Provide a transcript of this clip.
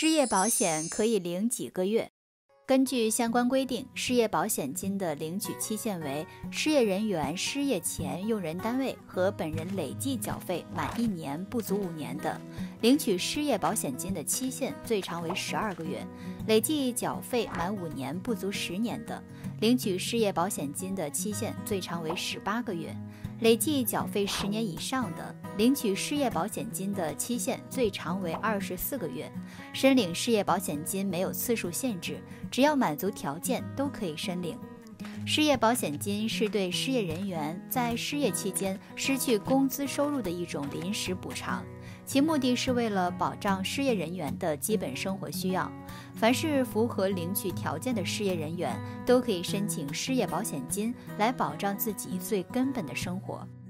失业保险可以领几个月？根据相关规定，失业保险金的领取期限为失业人员失业前用人单位和本人累计缴费满1年不足5年的，领取失业保险金的期限最长为12个月；累计缴费满5年不足10年的，领取失业保险金的期限最长为18个月；累计缴费10年以上的，领取失业保险金的期限最长为24个月。申领失业保险金没有次数限制，只要满足条件都可以申领。失业保险金是对失业人员在失业期间失去工资收入的一种临时补偿，其目的是为了保障失业人员的基本生活需要。凡是符合领取条件的失业人员都可以申请失业保险金来保障自己最根本的生活。